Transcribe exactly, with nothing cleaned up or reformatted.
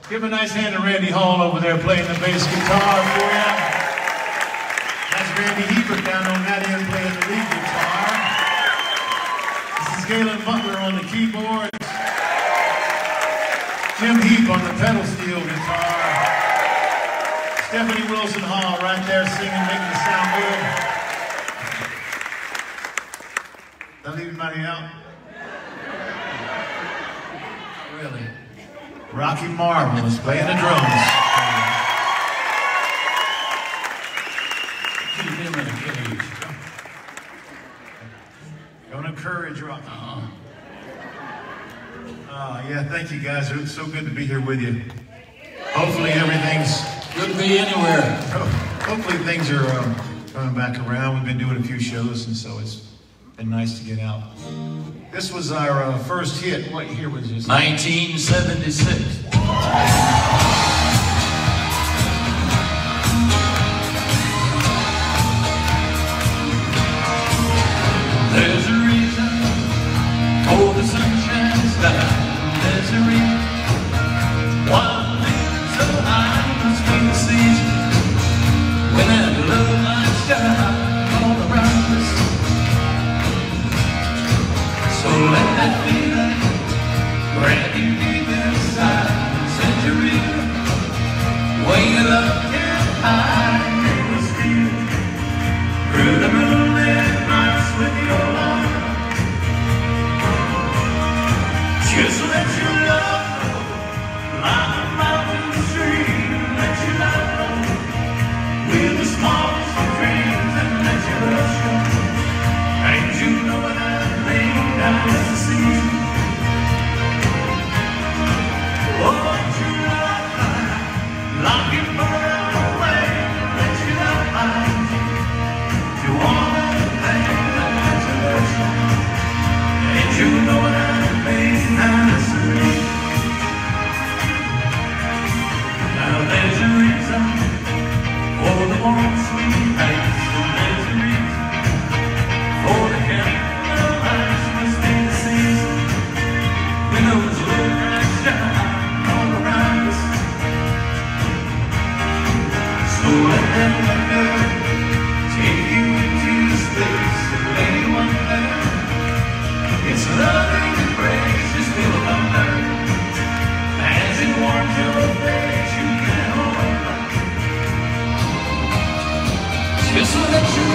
Give a nice hand to Randy Hall over there playing the bass guitar for you. That's Randy Hebert down on that end playing the lead guitar. This is Galen Butler on the keyboards. Jim Heap on the pedal steel guitar. Stephanie Wilson Hall right there singing, making it sound good. Did I leave anybody out? Really? Rocky Marvel is playing the drums. Keep him in a cage. Don't encourage Rocky. Uh-huh. Oh, yeah, thank you guys. It's so good to be here with you. Hopefully everything's... Good to be anywhere. Hopefully things are um, coming back around. We've been doing a few shows, and so it's been nice to get out. This was our uh, first hit. What year was this? nineteen seventy-six. There's a reason for the sunshine sky. There's a reason why I'm living so high. Must be the season when that love light shines all around us. So let that feeling grab you deep inside and send you real. Way up and high, you will steal through the moonlit nights with your love. Just let your love flow like a mountain stream. Let your love flow with the smallest of dreams, and let your love show. And you know what I mean, now it's the season. Oh, let your love fly like it burn away. Let your love find you to all of the pain, and let your love show. And you know what I mean, now it's the reason. Now there's a reason for the warm sweet face, and there's a reason for the candle lights. Must be the season when those little lights shine all around us. So let that wonder take you into space and lay you under. It's loving embrace, just feel the wonder as it warms your face. You can hold on. Just let you